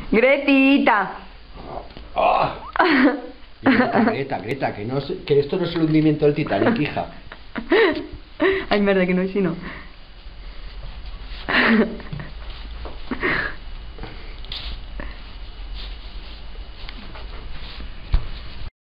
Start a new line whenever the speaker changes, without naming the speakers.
Gretita.
¡Ah! Greta, que esto no es el hundimiento del Titanic, hija.
Ay, merda, que no, si no.